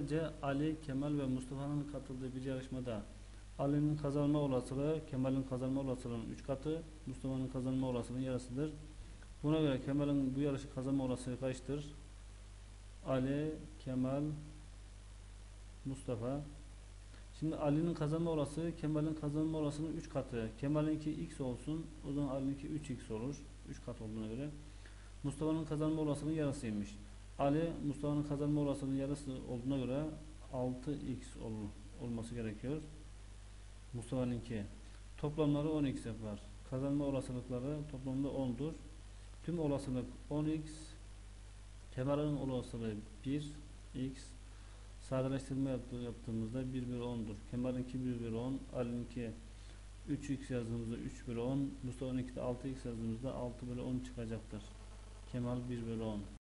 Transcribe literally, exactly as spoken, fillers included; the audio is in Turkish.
soruda C. Ali, Kemal ve Mustafa'nın katıldığı bir yarışmada Ali'nin kazanma olasılığı Kemal'in kazanma olasılığının üç katı, Mustafa'nın kazanma olasılığının yarısıdır. Buna göre Kemal'in bu yarışı kazanma olasılığı kaçtır? Ali, Kemal, Mustafa. Şimdi Ali'nin kazanma olasılığı Kemal'in kazanma olasılığının üç katı. Kemal'inki x olsun. O zaman Ali'ninki üç x olur. üç kat olduğuna göre. Mustafa'nın kazanma olasılığının yarısıymış. Ali, Mustafa'nın kazanma olasılığının yarısı olduğuna göre altı x ol, olması gerekiyor. Mustafa'nınki. Toplamları on x yapar. Kazanma olasılıkları toplamda on'dur. Tüm olasılık on x. Kemal'in olasılığı bir x. Sadeleştirme yaptığımızda bir bölü on'dur. Kemal'inki bir bölü on. Ali'ninki üç x yazdığımızda üç bölü on. Mustafa'nınki de altı x yazdığımızda altı bölü on çıkacaktır. Kemal bir bölü on.